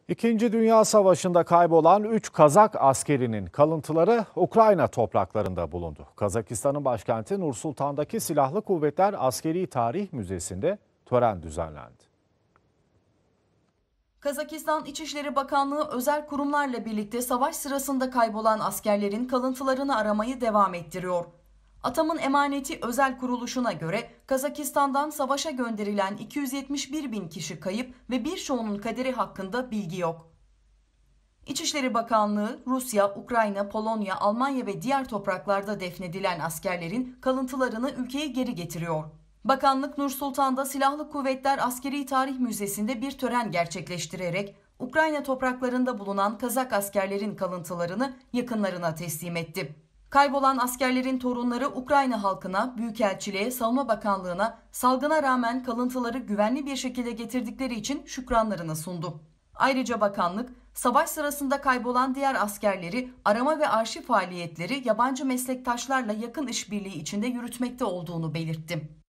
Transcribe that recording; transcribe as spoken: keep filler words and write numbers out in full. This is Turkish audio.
İkinci Dünya Savaşı'nda kaybolan üç Kazak askerinin kalıntıları Ukrayna topraklarında bulundu. Kazakistan'ın başkenti Nur Sultan'daki Silahlı Kuvvetler Askeri Tarih Müzesi'nde tören düzenlendi. Kazakistan İçişleri Bakanlığı özel kurumlarla birlikte savaş sırasında kaybolan askerlerin kalıntılarını aramayı devam ettiriyor. Atamın Emaneti özel kuruluşuna göre Kazakistan'dan savaşa gönderilen iki yüz yetmiş bir bin kişi kayıp ve birçoğunun kaderi hakkında bilgi yok. İçişleri Bakanlığı, Rusya, Ukrayna, Polonya, Almanya ve diğer topraklarda defnedilen askerlerin kalıntılarını ülkeye geri getiriyor. Bakanlık Nur Sultan'da Silahlı Kuvvetler Askeri Tarih Müzesi'nde bir tören gerçekleştirerek Ukrayna topraklarında bulunan Kazak askerlerin kalıntılarını yakınlarına teslim etti. Kaybolan askerlerin torunları Ukrayna halkına, Büyükelçiliğe, Savunma Bakanlığı'na salgına rağmen kalıntıları güvenli bir şekilde getirdikleri için şükranlarını sundu. Ayrıca bakanlık, savaş sırasında kaybolan diğer askerleri arama ve arşiv faaliyetleri yabancı meslektaşlarla yakın işbirliği içinde yürütmekte olduğunu belirtti.